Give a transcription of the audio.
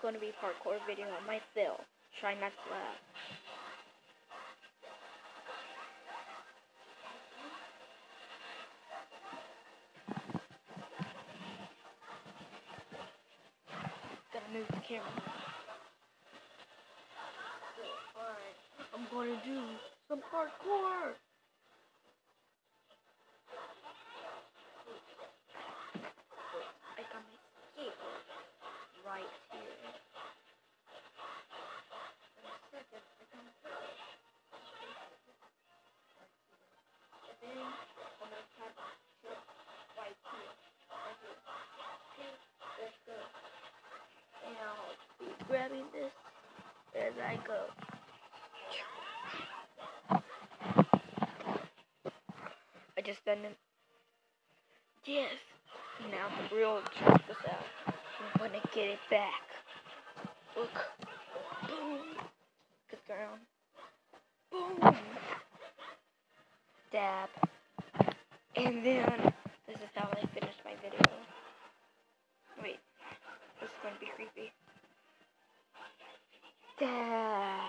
going to be a parkour video on myself. Try not to laugh. Gotta move the camera. Alright, I'm gonna do some parkour. I got my skateboard right here. In a second, I got my skateboard. And then I'm gonna catch it right here. Right here. Okay, let's go. And I'll be grabbing this as I go. I just done it. Yes. Now the real check this out. I'm gonna get it back. Look. Boom. Good ground. Boom. Dab. And then this is how I finish my video. Wait. This is gonna be creepy. Dab.